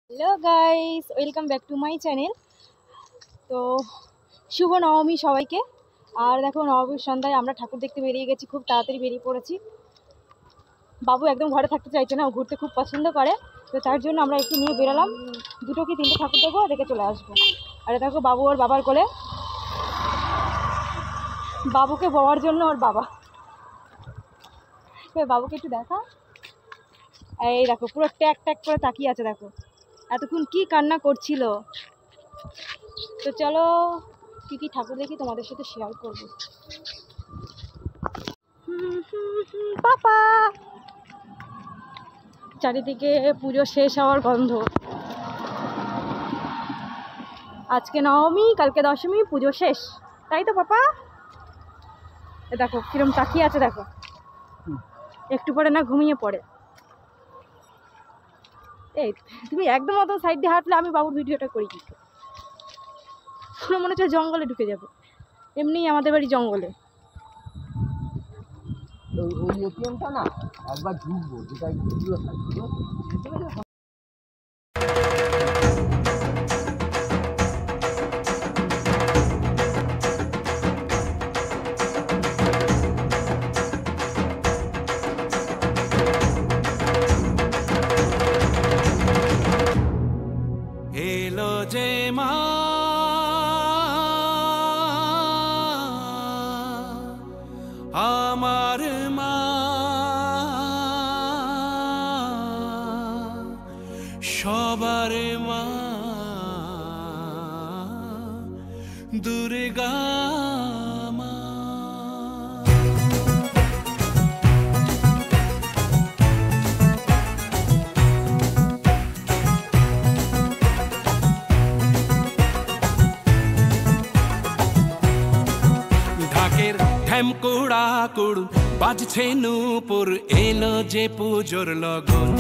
Hello guys, welcome back to my channel. তো শুভ নবমী সবাইকে। আর দেখো, নবমীর সন্ধ্যায় আমরা ঠাকুর দেখতে বেরিয়ে গেছি, খুব তাড়াতাড়ি বেরিয়ে পড়েছি। বাবু একদম ঘরে থাকতে চাইছে না, ও ঘুরতে খুব পছন্দ করে। তো তার জন্য আমরা একটু নিয়ে বেরোলাম, দুটো কি তিনটে ঠাকুর দেখবো, দেখে চলে আসবো। আর দেখো বাবু ওর বাবার কোলে, বাবুকে বওয়ার জন্য ওর বাবা। বাবুকে একটু দেখা, এই দেখো পুরো ট্যাক ট্যাক করে তাকিয়ে আছে, দেখো এতক্ষণ কি কান্না করছিল। তো চলো কী কী ঠাকুর দেখি তোমাদের সাথে শেয়ার করবো। পাপা, চারিদিকে পুজো শেষ হওয়ার গন্ধ। আজকে নবমী, কালকে দশমী, পুজো শেষ, তাই তো পাপা? দেখো কিরম তাকিয়ে আছে, দেখো একটু পরে না ঘুমিয়ে পড়ে। এই তুমি একদম অত সাইড দিয়ে হাঁটলে আমি বাবুর ভিডিওটা করি কি? পুরো মনে হচ্ছে জঙ্গলে ঢুকে যাবে। এমনি আমাদের বাড়ি জঙ্গলে। ওই এটিএমটা না একবার ঢুকবো, যেটা ভিডিও থাকবে। এলো যে মা আমার মা, সবার মা দুর্গা মা। ঢাকের ঢ্যামকুড়া কুড় বাজছে নূপুর, এলো যে পুজোর লগন।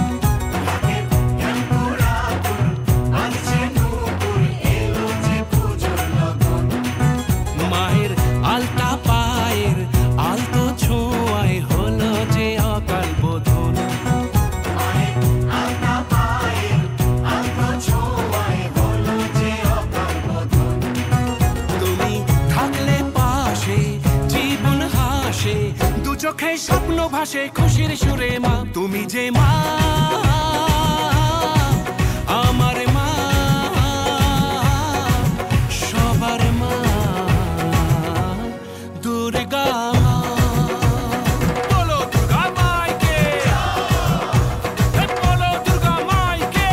মায়ের আলতা পায়ের আলতো ছোঁয়ায় হলো যে অকাল বোধন। তুমি থাকলে পাশে জীবন হাসে, দু চোখে স্বপ্ন ভাসে খুশির সুরে মা। তুমি যে মা আমার মা, সবার মা দুর্গা মা। বলো দুর্গা মাইকে, বলো দুর্গা মাইকে,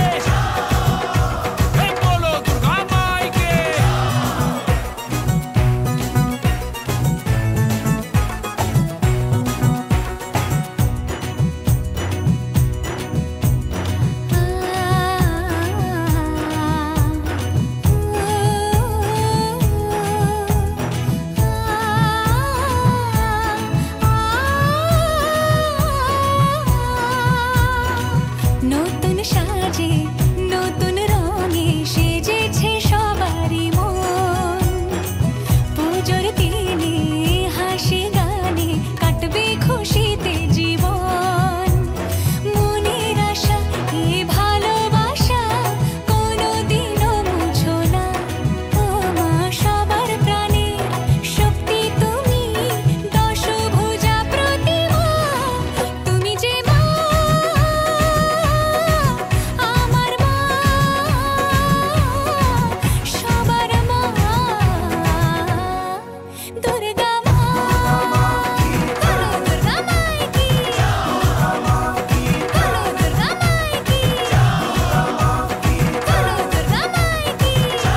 বলো দুর্গা মাইকে। নতুন সাজে নতুন রঙে সেজেছে সবারই মন। পুজোর দিনে হাসি গানে কাটবে খুশিতে জীবন। মনের আশা এ ভালোবাসা কোনোদিনও মুছো না। ও মা সবার প্রাণে শক্তি তুমি, দশভুজা প্রতিমা। তুমি যে মা আমার মা, সবার মা দুর্গা মা। বলো দুর্গা মাইকি, বলো দুর্গা মাইকি, বলো দুর্গা মাইকি।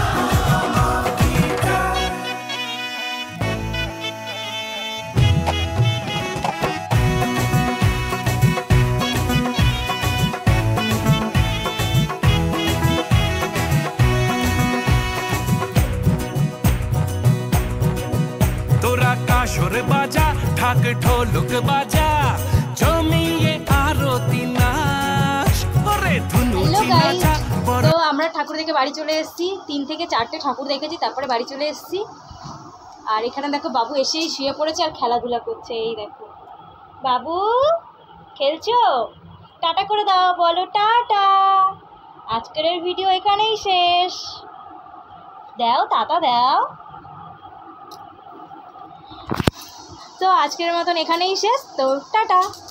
তোরা কাসর বাজা, ঢাক ঢোলক বাজা, জমিয়ে আরতি নাচ, ওরে ধুনু হ্যালো গাইস, নাচা বড়। তো আমরা ঠাকুর দেখে বাড়ি চলে এসেছি। 3 থেকে 4টে ঠাকুর দেখেছি, তারপরে বাড়ি চলে এসেছি। আর এখানে দেখো বাবু এসেই শুয়ে পড়েছে আর খেলাধুলা করছে। এই দেখো বাবু খেলছো, টাটা করে দাও, বলো টাটা। আজকের ভিডিও এখানেই শেষ। দাও টাটা দাও। তো আজকের মতন এখানেই শেষ, তো টাটা।